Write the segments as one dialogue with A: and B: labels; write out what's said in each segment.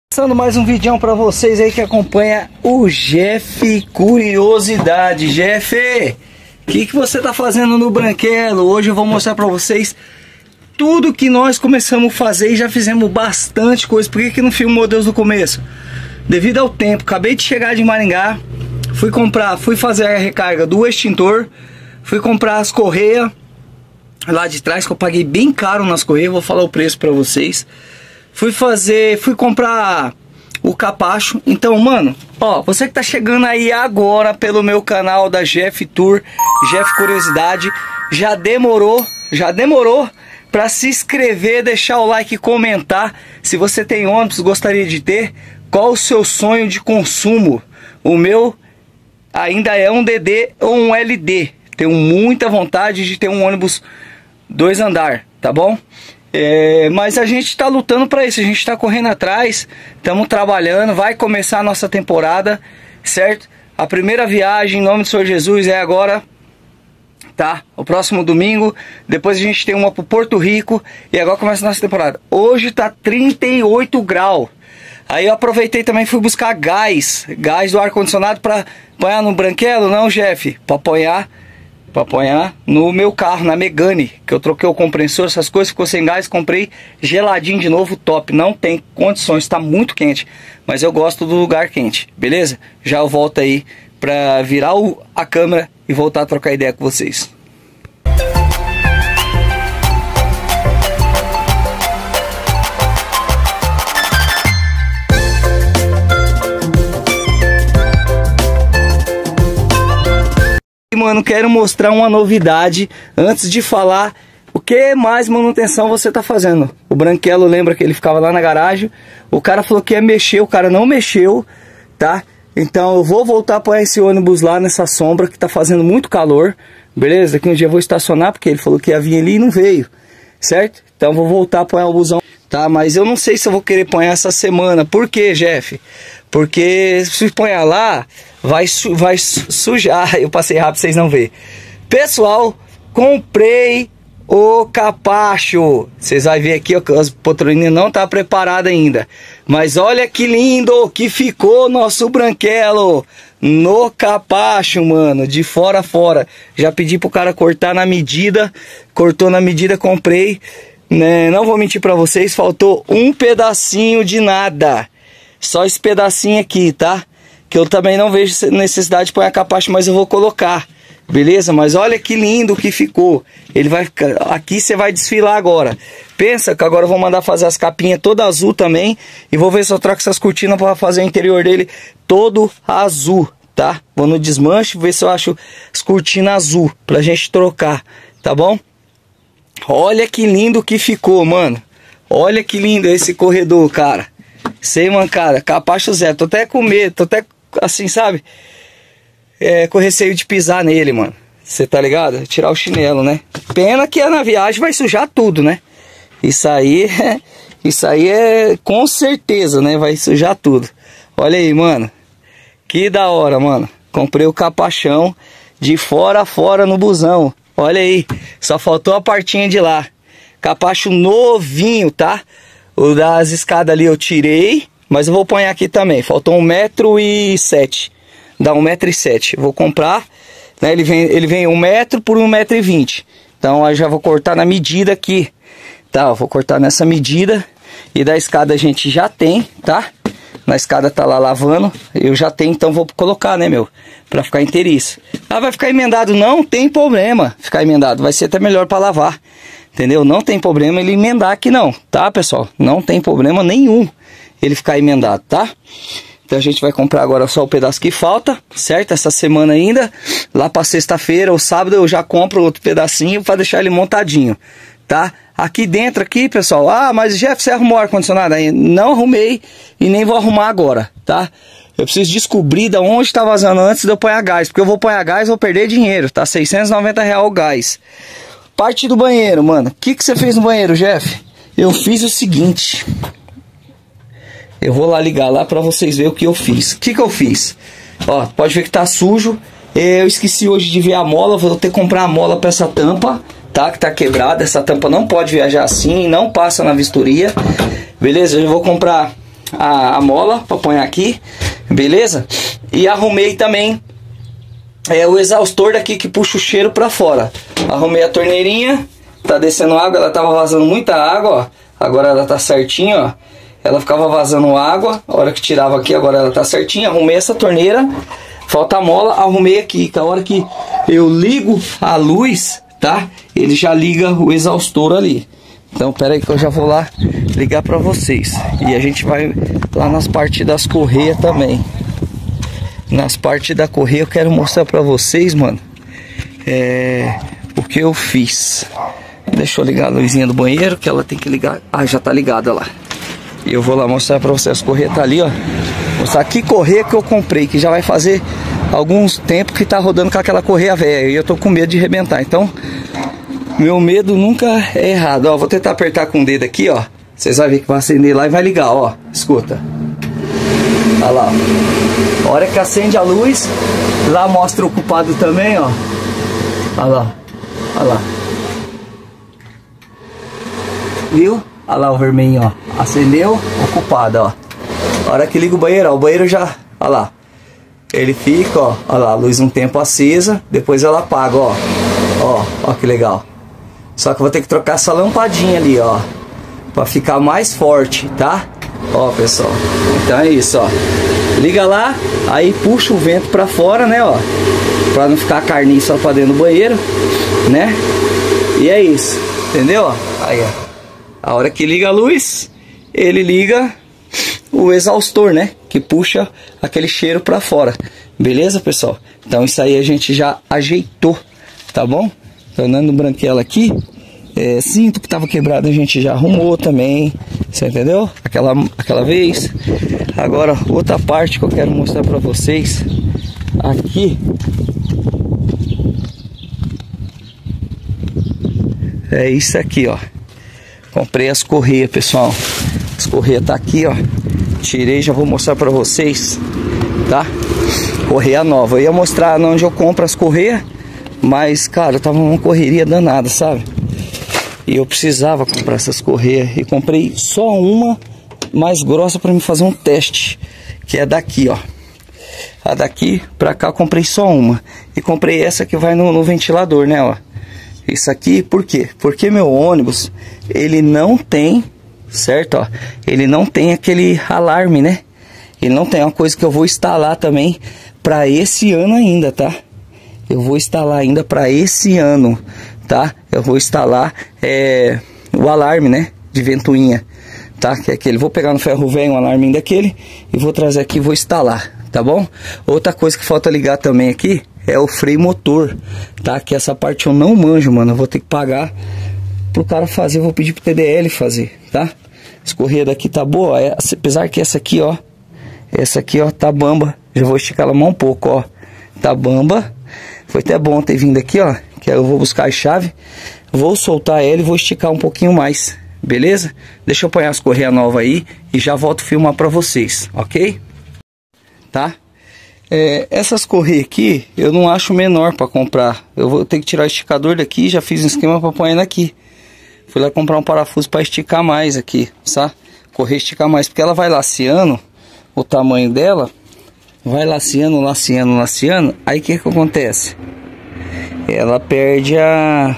A: Passando mais um vídeo para vocês aí que acompanha o Jeff Curiosidade. Jeff, o que você tá fazendo no Branquelo? Hoje eu vou mostrar para vocês tudo que nós começamos a fazer e já fizemos bastante coisa. Por que não filmou Deus no começo? Devido ao tempo, acabei de chegar de Maringá, fui fazer a recarga do extintor, fui comprar as correias lá de trás, que eu paguei bem caro nas correias, vou falar o preço para vocês. Fui comprar o capacho. Então, mano, ó, você que tá chegando aí agora pelo meu canal da Jeff Tour, Jeff Curiosidade, já demorou para se inscrever, deixar o like e comentar se você tem ônibus, gostaria de ter, qual o seu sonho de consumo. O meu ainda é um DD ou um LD. Tenho muita vontade de ter um ônibus 2 andar, tá bom? Mas a gente está lutando para isso, a gente está correndo atrás, estamos trabalhando, vai começar a nossa temporada, certo? A primeira viagem, em nome do Senhor Jesus, é agora, tá? O próximo domingo, depois a gente tem uma para Porto Rico e agora começa a nossa temporada. Hoje tá 38 graus, aí eu aproveitei também, fui buscar gás do ar-condicionado para apanhar no Branquelo, não, Jeff, para apanhar no meu carro, na Megane, que eu troquei o compressor, essas coisas, ficou sem gás, comprei geladinho de novo, top. Não tem condições, está muito quente, mas eu gosto do lugar quente, beleza? Já eu volto aí pra virar a câmera e voltar a trocar ideia com vocês. Mano, quero mostrar uma novidade antes de falar o que mais manutenção você tá fazendo. O Branquelo, lembra que ele ficava lá na garagem, o cara falou que ia mexer, o cara não mexeu, tá? Então eu vou voltar a pôr esse ônibus lá nessa sombra que tá fazendo muito calor, beleza? Daqui um dia eu vou estacionar porque ele falou que ia vir ali e não veio, certo? Então vou voltar a pôr o busão, tá? Mas eu não sei se eu vou querer pôr essa semana. Por quê, Jeff? Porque se pôr lá, vai sujar. Eu passei rápido, vocês não vê. Pessoal, comprei o capacho. Vocês vão ver aqui, ó, que as poltroninhas não tá preparada ainda. Mas olha que lindo que ficou nosso Branquelo no capacho, mano, de fora a fora. Já pedi pro cara cortar na medida, cortou na medida, comprei, né? Não vou mentir pra vocês, faltou um pedacinho de nada. Só esse pedacinho aqui, tá? Que eu também não vejo necessidade de pôr a capacho, mas eu vou colocar, beleza? Mas olha que lindo que ficou. Ele vai ficar... Aqui você vai desfilar agora. Pensa que agora eu vou mandar fazer as capinhas toda azul também. E vou ver se eu troco essas cortinas para fazer o interior dele todo azul, tá? Vou no desmanche, ver se eu acho as cortinas azul pra gente trocar, tá bom? Olha que lindo que ficou, mano. Olha que lindo esse corredor, cara. Sei, mancada, capacho zero. Tô até com medo, tô até assim, sabe? Com receio de pisar nele, mano. Você tá ligado? Tirar o chinelo, né? Pena que na viagem vai sujar tudo, né? Isso aí é com certeza, né? Vai sujar tudo. Olha aí, mano. Que da hora, mano. Comprei o capachão de fora a fora no busão. Olha aí. Só faltou a partinha de lá. Capacho novinho, tá? O das escadas ali eu tirei, mas eu vou pôr aqui também. Faltou 1,07 m. Dá 1,07 m. Vou comprar, né? Ele vem 1 metro por 1,20 m. Então eu já vou cortar na medida aqui, tá? Eu vou cortar nessa medida. E da escada a gente já tem, tá? Na escada tá lá lavando, eu já tenho, então vou colocar, né, meu? Pra ficar inteiriço. Ah, vai ficar emendado? Não tem problema ficar emendado. Vai ser até melhor pra lavar. Entendeu? Não tem problema ele emendar aqui não, tá, pessoal? Não tem problema nenhum ele ficar emendado, tá? Então a gente vai comprar agora só o pedaço que falta, certo? Essa semana ainda, lá pra sexta-feira ou sábado eu já compro outro pedacinho pra deixar ele montadinho, tá? Aqui dentro, aqui, pessoal, ah, mas Jeff, você arrumou o ar-condicionado aí? Não arrumei e nem vou arrumar agora, tá? Eu preciso descobrir de onde tá vazando antes de eu pôr a gás, porque eu vou pôr a gás e vou perder dinheiro, tá? R$690 o gás. Parte do banheiro, mano. O que você fez no banheiro, Jeff? Eu fiz o seguinte. Eu vou lá ligar lá pra vocês verem o que eu fiz. O que eu fiz? Ó, pode ver que tá sujo. Eu esqueci hoje de ver a mola. Vou ter que comprar a mola pra essa tampa, tá? Que tá quebrada. Essa tampa não pode viajar assim. Não passa na vistoria. Beleza? Eu vou comprar a mola para pôr aqui, beleza? E arrumei também o exaustor daqui que puxa o cheiro para fora. Arrumei a torneirinha, tá descendo água, ela tava vazando muita água, ó. Agora ela tá certinha, ó. Ela ficava vazando água, a hora que tirava aqui, agora ela tá certinha. Arrumei essa torneira, falta a mola, arrumei aqui, que a hora que eu ligo a luz, tá? Ele já liga o exaustor ali. Então, pera aí que eu já vou lá ligar pra vocês. E a gente vai lá nas partes das correias também. Nas partes da correia eu quero mostrar pra vocês, mano, o que eu fiz. Deixa eu ligar a luzinha do banheiro, que ela tem que ligar. Ah, já tá ligada lá. E eu vou lá mostrar pra vocês. As correias tá ali, ó. Mostrar que correia que eu comprei, que já vai fazer alguns tempos que tá rodando com aquela correia velha. E eu tô com medo de arrebentar. Então, meu medo nunca é errado. Ó, vou tentar apertar com o dedo aqui, ó. Vocês vão ver que vai acender lá e vai ligar, ó. Escuta. Olha lá, ó. A hora que acende a luz, lá mostra o ocupado também, ó. Olha lá. Olha lá. Viu? Olha lá o vermelhinho, ó. Acendeu, ocupado, ó. A hora que liga o banheiro, ó. O banheiro já... Olha lá. Ele fica, ó. Olha lá, a luz um tempo acesa. Depois ela apaga, ó. Ó que legal. Só que eu vou ter que trocar essa lampadinha ali, ó. Pra ficar mais forte, tá? Ó, pessoal. Então é isso, ó. Liga lá, aí puxa o vento pra fora, né, ó. Pra não ficar a carninha só pra dentro do banheiro, né? E é isso, entendeu? Aí, ó. A hora que liga a luz, ele liga o exaustor, né? Que puxa aquele cheiro pra fora. Beleza, pessoal? Então isso aí a gente já ajeitou, tá bom? Tornando branquela aqui. Cinto que tava quebrado a gente já arrumou também. Você entendeu? Aquela vez. Agora outra parte que eu quero mostrar pra vocês. Aqui. É isso aqui, ó. Comprei as correias, pessoal. As correias tá aqui, ó. Tirei, já vou mostrar pra vocês, tá? Correia nova. Eu ia mostrar onde eu compro as correias, mas, cara, tava uma correria danada, sabe? E eu precisava comprar essas correias. E comprei só uma mais grossa pra me fazer um teste, que é daqui, ó. A daqui pra cá eu comprei só uma. E comprei essa que vai no ventilador, né, ó. Isso aqui, por quê? Porque meu ônibus, ele não tem, certo, ó, ele não tem aquele alarme, né? Ele não tem, uma coisa que eu vou instalar também para esse ano ainda, tá? Eu vou instalar ainda para esse ano, tá? Eu vou instalar o alarme, né? De ventoinha, tá? Que é aquele, vou pegar no ferro velho um alarme daquele e vou trazer aqui e vou instalar, tá bom? Outra coisa que falta ligar também aqui é o freio motor, tá? Que essa parte eu não manjo, mano. Eu vou ter que pagar pro cara fazer. Eu vou pedir pro TDL fazer, tá? Essa correia daqui tá boa. Apesar que essa aqui, ó. Essa aqui, ó, tá bamba. Já vou esticar ela mais um pouco, ó. Tá bamba. Foi até bom ter vindo aqui, ó. Que eu vou buscar a chave. Vou soltar ela e vou esticar um pouquinho mais. Beleza? Deixa eu pôr as correias novas aí e já volto filmar pra vocês, ok? Tá? Essas correias aqui eu não acho menor para comprar. Eu vou ter que tirar o esticador daqui. Já fiz um esquema para pôr aqui. Fui lá comprar um parafuso para esticar mais aqui, tá? Correia esticar mais, porque ela vai laceando. O tamanho dela vai laceando. Aí o que acontece? Ela perde a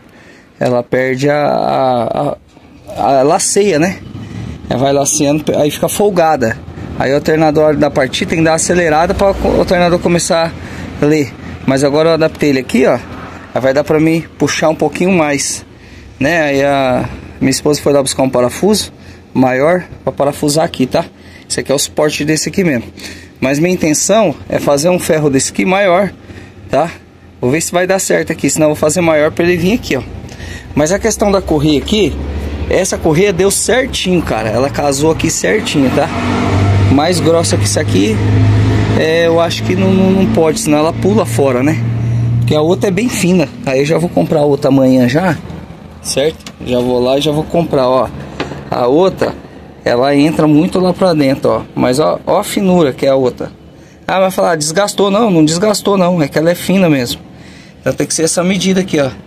A: laceia, né? Ela vai laceando, aí fica folgada. Aí o alternador da partida tem que dar uma acelerada para o alternador começar a ler. Mas agora eu adaptei ele aqui, ó. Aí vai dar para mim puxar um pouquinho mais, né? Aí a minha esposa foi lá buscar um parafuso maior para parafusar aqui, tá? Esse aqui é o suporte desse aqui mesmo. Mas minha intenção é fazer um ferro desse aqui maior, tá? Vou ver se vai dar certo aqui, senão eu vou fazer maior para ele vir aqui, ó. Mas a questão da correia aqui, essa correia deu certinho, cara. Ela casou aqui certinho, tá? Mais grossa que isso aqui, eu acho que não pode, senão ela pula fora, né? Porque a outra é bem fina. Aí eu já vou comprar a outra amanhã já, certo? Já vou lá e já vou comprar, ó. A outra, ela entra muito lá pra dentro, ó. Mas ó a finura que é a outra. Ah, vai falar, desgastou? Não desgastou não, é que ela é fina mesmo. Então tem que ser essa medida aqui, ó.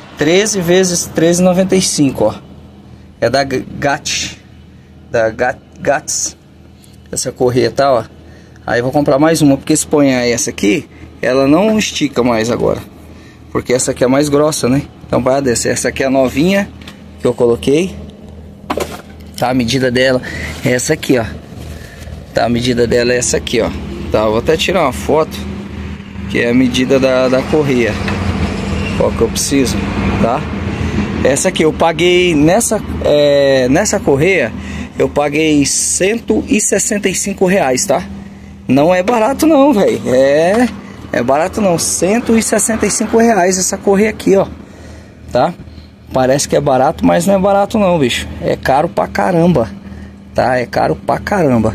A: 13 × 13,95, ó. É da GAT. Da Gats. Essa correia tá, ó. Aí eu vou comprar mais uma, porque se põe essa aqui, ela não estica mais agora. Porque essa aqui é mais grossa, né? Então vai descer. Essa aqui é a novinha que eu coloquei. Tá, a medida dela é essa aqui, ó. Tá, a medida dela é essa aqui, ó. Tá, eu vou até tirar uma foto, que é a medida da correia. Qual que eu preciso, tá? Essa aqui eu paguei nessa correia, eu paguei R$165, tá? Não é barato não, velho. É barato não. R$165 essa correia aqui, ó. Tá? Parece que é barato, mas não é barato não, bicho. É caro pra caramba. Tá? É caro pra caramba.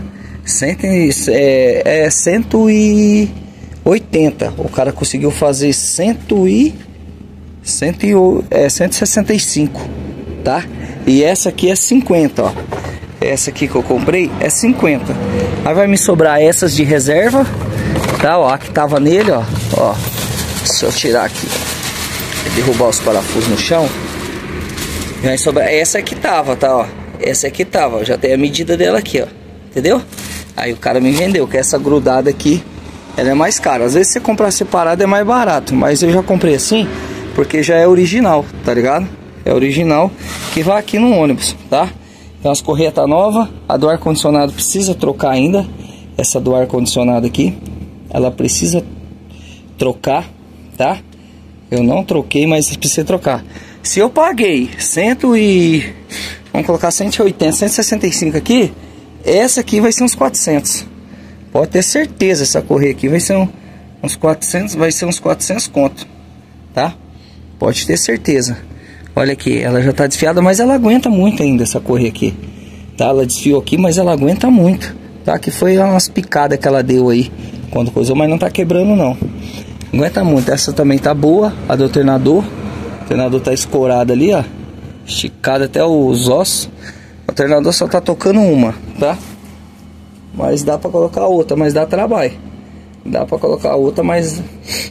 A: 180. O cara conseguiu fazer 165, tá? E essa aqui é 50, ó. Essa aqui que eu comprei é 50. Aí vai me sobrar essas de reserva, tá? Ó, a que tava nele, ó. Ó, se eu tirar aqui, derrubar os parafusos no chão, vai sobrar essa aqui tava, tá? Ó, essa aqui tava, já tem a medida dela aqui, ó. Entendeu? Aí o cara me vendeu, que essa grudada aqui, ela é mais cara. Às vezes você comprar separado é mais barato, mas eu já comprei assim, porque já é original, tá ligado? É original, que vai aqui no ônibus, tá? Então as correias tá nova, a do ar-condicionado precisa trocar ainda. Essa do ar-condicionado aqui, ela precisa trocar, tá? Eu não troquei, mas precisa trocar. Se eu paguei vamos colocar 180, 165 aqui, essa aqui vai ser uns 400. Pode ter certeza, essa correia aqui vai ser uns 400, vai ser uns 400 conto, tá? Pode ter certeza. Olha aqui, ela já tá desfiada, mas ela aguenta muito ainda, essa correia aqui, tá? Ela desfiou aqui, mas ela aguenta muito, tá? Que foi umas picadas que ela deu aí quando coisou, mas não tá quebrando não. Aguenta muito. Essa também tá boa, a do alternador. O alternador tá escorado ali, ó, esticado até os ossos. O alternador só tá tocando uma, tá? Mas dá pra colocar outra, mas dá trabalho. Dá pra colocar outra, mas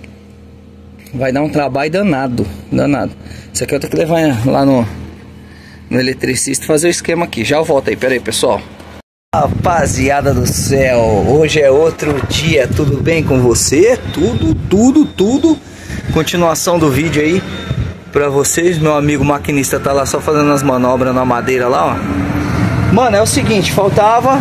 A: vai dar um trabalho danado, danado. Isso aqui eu tenho que levar lá no eletricista fazer o esquema aqui. Já eu volto aí, pera aí, pessoal. Rapaziada do céu, hoje é outro dia, tudo bem com você? Tudo. Continuação do vídeo aí pra vocês. Meu amigo maquinista tá lá só fazendo as manobras na madeira lá, ó. Mano, é o seguinte, faltava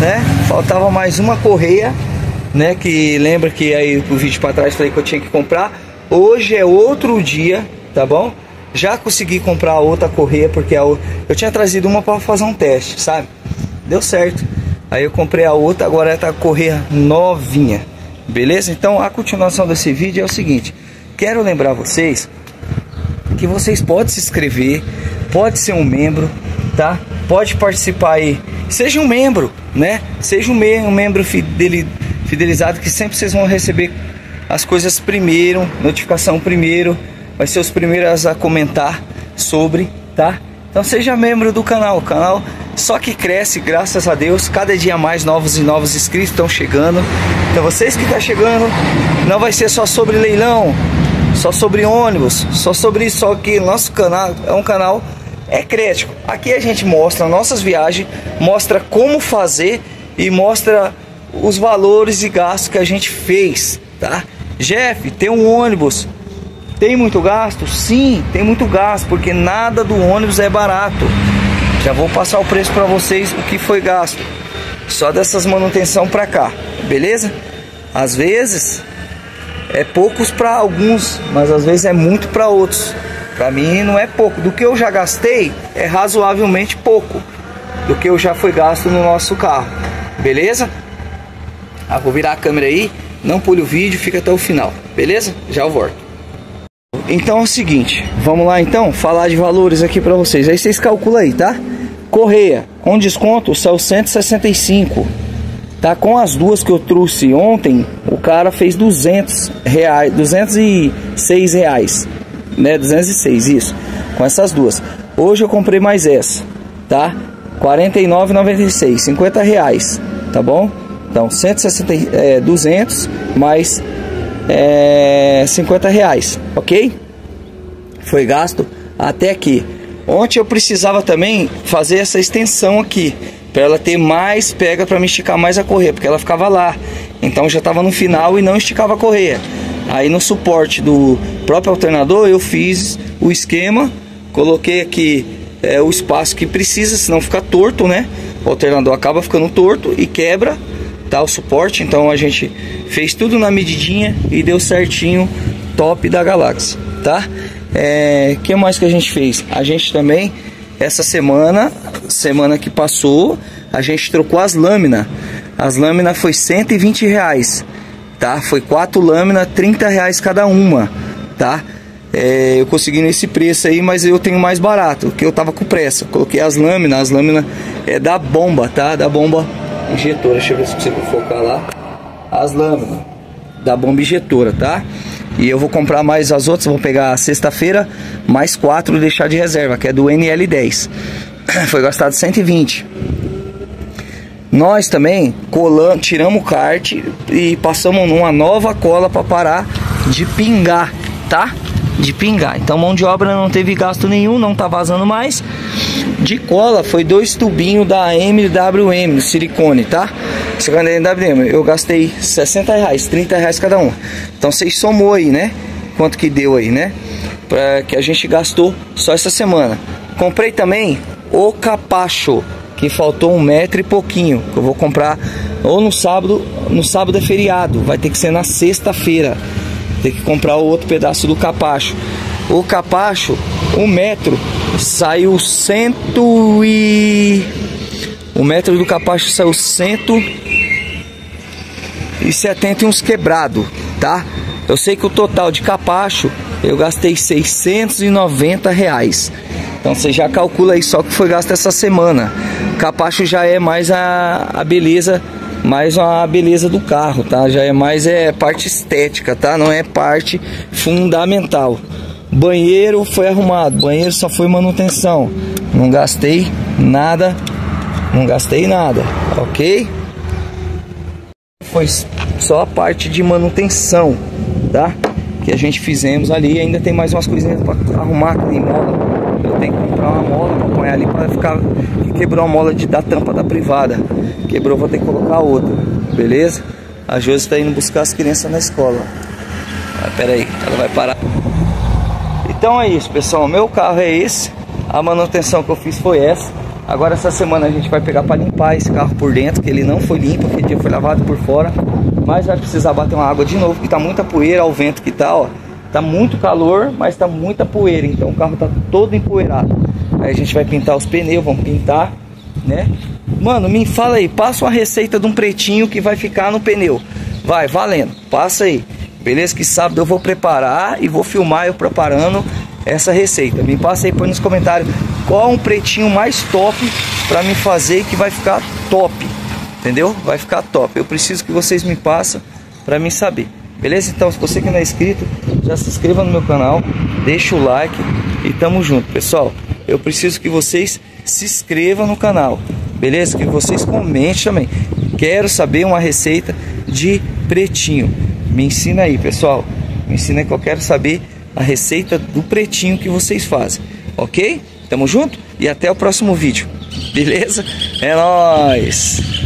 A: mais uma correia, né? Que lembra que aí o vídeo pra trás falei que eu tinha que comprar. Hoje é outro dia, tá bom? Já consegui comprar a outra correia, porque eu tinha trazido uma para fazer um teste, sabe? Deu certo. Aí eu comprei a outra, agora tá a correia novinha. Beleza? Então a continuação desse vídeo é o seguinte. Quero lembrar vocês que vocês podem se inscrever, pode ser um membro, tá? Pode participar aí. Seja um membro, né? Seja um membro fidelizado, que sempre vocês vão receber as coisas primeiro, notificação primeiro. Vai ser os primeiros a comentar sobre, tá? Então seja membro do canal. O canal só que cresce, graças a Deus. Cada dia mais novos inscritos estão chegando. Então vocês que estão chegando, não vai ser só sobre leilão, só sobre ônibus, só sobre isso. Só que nosso canal é um canal crítico. Aqui a gente mostra nossas viagens, mostra como fazer e mostra os valores e gastos que a gente fez, tá? Jeff, tem um ônibus, tem muito gasto? Sim, tem muito gasto, porque nada do ônibus é barato. Já vou passar o preço para vocês, o que foi gasto só dessas manutenção para cá, beleza? Às vezes é poucos para alguns, mas às vezes é muito para outros. Para mim não é pouco. Do que eu já gastei é razoavelmente pouco do que eu já foi gasto no nosso carro, beleza? Vou virar a câmera aí, não pule o vídeo, fica até o final, beleza? Já eu volto. Então é o seguinte, vamos lá então falar de valores aqui pra vocês. Aí vocês calculam aí, tá? Correia com desconto saiu 165, tá? Com as duas que eu trouxe ontem, o cara fez R$206, né? 206, isso, com essas duas. Hoje eu comprei mais essa, tá? R$49,96, R$50, tá bom? Então 200 mais R$50, ok? Foi gasto até aqui. Ontem eu precisava também fazer essa extensão aqui, para ela ter mais pega, para me esticar mais a correia, porque ela ficava lá. Então já estava no final e não esticava a correia. Aí no suporte do próprio alternador eu fiz o esquema, coloquei aqui o espaço que precisa, senão fica torto, né? O alternador acaba ficando torto e quebra, tá, o suporte. Então a gente fez tudo na medidinha e deu certinho, top da galáxia, tá? Que mais que a gente fez? A gente também, essa semana que passou, a gente trocou as lâminas. As lâminas foi R$120, tá? Foi 4 lâminas, R$30 cada uma, tá? Eu consegui nesse preço aí, mas eu tenho mais barato, porque eu tava com pressa. Coloquei as lâminas é da bomba, tá? Da bomba injetora. Deixa eu ver se você vai focar lá. As lâminas da bomba injetora, tá? E eu vou comprar mais as outras, vou pegar sexta-feira, mais 4 e deixar de reserva, que é do NL10. Foi gastado 120. Nós também tiramos o kart e passamos numa nova cola para parar de pingar, tá? De pingar. Então mão de obra não teve gasto nenhum, não tá vazando mais. De cola foi 2 tubinhos da MWM, silicone, tá? Eu gastei R$60, R$30 cada um. Então vocês somou aí, né? Quanto que deu aí, né? Que a gente gastou só essa semana. Comprei também o capacho, que faltou 1 metro e pouquinho, que eu vou comprar ou no sábado é feriado, vai ter que ser na sexta-feira. Tem que comprar o outro pedaço do capacho. O capacho, 1 metro, saiu o metro do capacho saiu 170 e uns quebrado, tá? Eu sei que o total de capacho eu gastei R$690. Então você já calcula aí só que foi gasto essa semana. Capacho já é mais a beleza, mais uma beleza do carro, tá? Já é mais parte estética, tá? Não é parte fundamental. Banheiro foi arrumado, banheiro só foi manutenção. Não gastei nada, ok? Foi só a parte de manutenção, tá? Que a gente fizemos ali. Ainda tem mais umas coisinhas para arrumar, tem mola. Eu tenho que comprar uma mola para pôr ali para ficar. Que quebrou a mola da tampa da privada. Quebrou, vou ter que colocar outra, beleza? A Josi está indo buscar as crianças na escola. Pera aí, ela vai parar. Então é isso, pessoal. O meu carro é esse. A manutenção que eu fiz foi essa. Agora essa semana a gente vai pegar para limpar esse carro por dentro, que ele não foi limpo, aquele dia foi lavado por fora. Mas vai precisar bater uma água de novo, porque tá muita poeira, ao vento que tá, ó. Tá muito calor, mas tá muita poeira, então o carro tá todo empoeirado. Aí a gente vai pintar os pneus, vamos pintar, né? Mano, me fala aí, passa uma receita de um pretinho que vai ficar no pneu. Vai, valendo, passa aí. Beleza? Que sábado eu vou preparar e vou filmar eu preparando essa receita. Me passa aí, põe nos comentários qual um pretinho mais top pra me fazer que vai ficar top. Entendeu? Vai ficar top. Eu preciso que vocês me passem pra mim saber. Beleza? Então, se você que não é inscrito, já se inscreva no meu canal, deixa o like e tamo junto, pessoal. Eu preciso que vocês se inscrevam no canal, beleza? Que vocês comentem também. Quero saber uma receita de pretinho. Me ensina aí, pessoal. Me ensina que eu quero saber a receita do pretinho que vocês fazem, ok? Tamo junto e até o próximo vídeo, beleza? É nóis!